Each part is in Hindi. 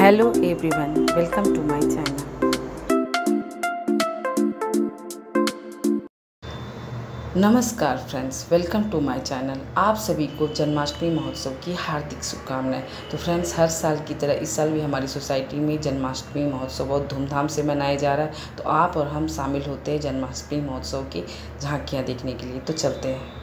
Hello everyone, welcome to my channel. नमस्कार friends, welcome to my channel. आप सभी को जन्माष्टमी महोत्सव की हार्दिक शुभकामनाएं। तो फ्रेंड्स, हर साल की तरह इस साल भी हमारी सोसाइटी में जन्माष्टमी महोत्सव बहुत धूमधाम से मनाया जा रहा है। तो आप और हम शामिल होते हैं जन्माष्टमी महोत्सव की झांकियाँ देखने के लिए। तो चलते हैं।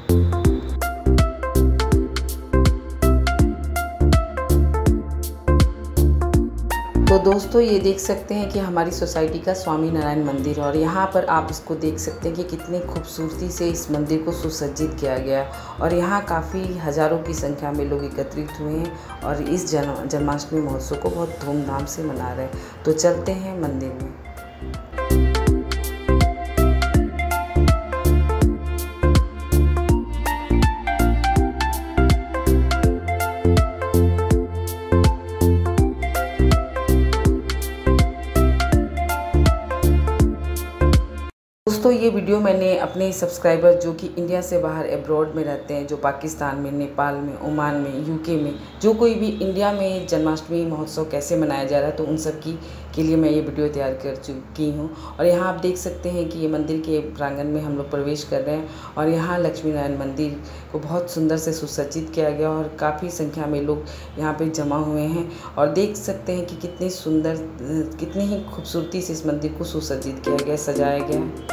तो दोस्तों, ये देख सकते हैं कि हमारी सोसाइटी का स्वामी नारायण मंदिर है और यहाँ पर आप इसको देख सकते हैं कि कितनी खूबसूरती से इस मंदिर को सुसज्जित किया गया है। और यहाँ काफ़ी हज़ारों की संख्या में लोग एकत्रित हुए हैं और इस जन्माष्टमी महोत्सव को बहुत धूमधाम से मना रहे हैं। तो चलते हैं मंदिर में। दोस्तों, ये वीडियो मैंने अपने सब्सक्राइबर जो कि इंडिया से बाहर अब्रॉड में रहते हैं, जो पाकिस्तान में, नेपाल में, ओमान में, यूके में, जो कोई भी इंडिया में जन्माष्टमी महोत्सव कैसे मनाया जा रहा है, तो उन सब के लिए मैं ये वीडियो तैयार कर चुकी हूँ। और यहाँ आप देख सकते हैं कि ये मंदिर के प्रांगण में हम लोग प्रवेश कर रहे हैं और यहाँ लक्ष्मी नारायण मंदिर को बहुत सुंदर से सुसज्जित किया गया और काफ़ी संख्या में लोग यहाँ पे जमा हुए हैं। और देख सकते हैं कि कितनी सुंदर, कितनी ही खूबसूरती से इस मंदिर को सुसज्जित किया गया, सजाया गया है।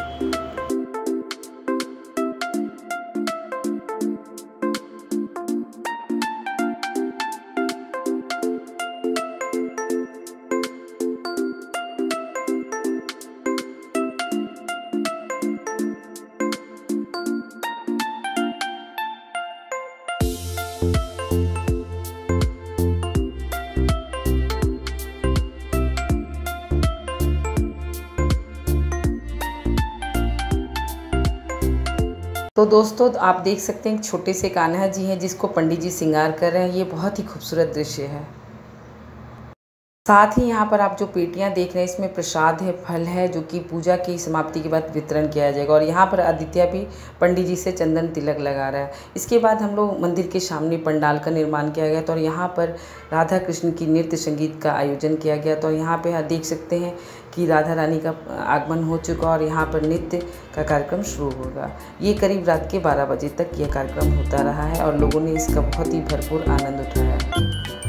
तो दोस्तों, आप देख सकते हैं छोटे से कान्हा जी हैं जिसको पंडित जी श्रृंगार कर रहे हैं। ये बहुत ही खूबसूरत दृश्य है। साथ ही यहाँ पर आप जो पेटियाँ देख रहे हैं, इसमें प्रसाद है, फल है, जो कि पूजा की समाप्ति के बाद वितरण किया जाएगा। और यहाँ पर आदित्य भी पंडित जी से चंदन तिलक लगा रहा है। इसके बाद हम लोग मंदिर के सामने पंडाल का निर्माण किया गया। तो यहाँ पर राधा कृष्ण की नृत्य संगीत का आयोजन किया गया। तो यहाँ पे आप देख सकते हैं कि राधा रानी का आगमन हो चुका और यहाँ पर नृत्य का कार्यक्रम शुरू होगा। ये करीब रात के 12 बजे तक यह कार्यक्रम होता रहा है और लोगों ने इसका बहुत ही भरपूर आनंद उठाया है।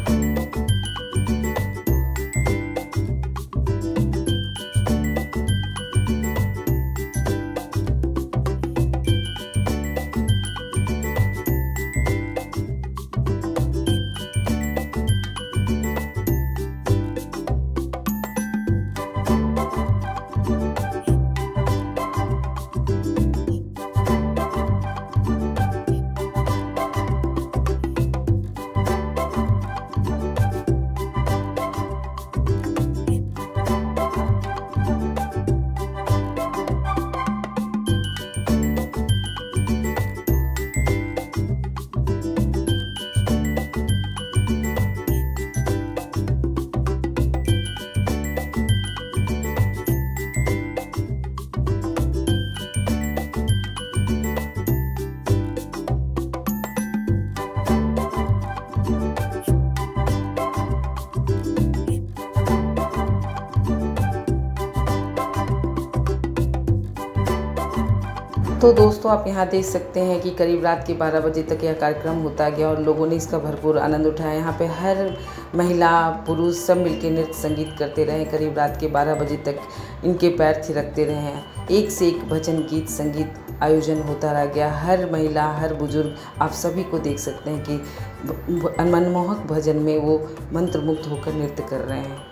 तो दोस्तों, आप यहाँ देख सकते हैं कि करीब रात के 12 बजे तक यह कार्यक्रम होता गया और लोगों ने इसका भरपूर आनंद उठाया। यहाँ पे हर महिला पुरुष सब मिलकर नृत्य संगीत करते रहे। करीब रात के 12 बजे तक इनके पैर थिरकते रहे हैं। एक से एक भजन गीत संगीत आयोजन होता रह गया। हर महिला, हर बुजुर्ग, आप सभी को देख सकते हैं कि मनमोहक भजन में वो मंत्रमुग्ध होकर नृत्य कर रहे हैं।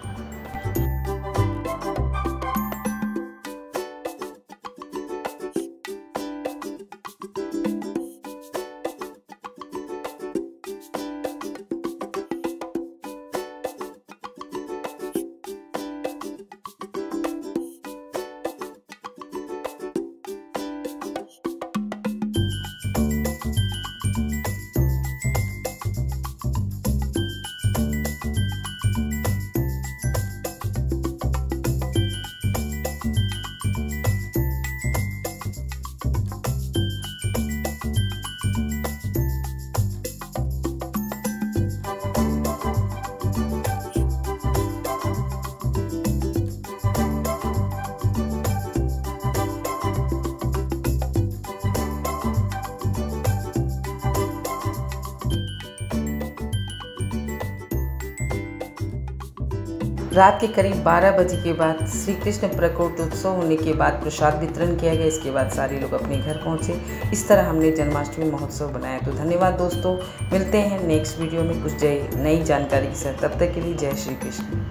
रात के करीब 12 बजे के बाद श्री कृष्ण प्रकटोत्सव होने के बाद प्रसाद वितरण किया गया। इसके बाद सारे लोग अपने घर पहुँचे। इस तरह हमने जन्माष्टमी महोत्सव बनाया। तो धन्यवाद दोस्तों, मिलते हैं नेक्स्ट वीडियो में कुछ नई जानकारी के साथ। तब तक के लिए जय श्री कृष्ण।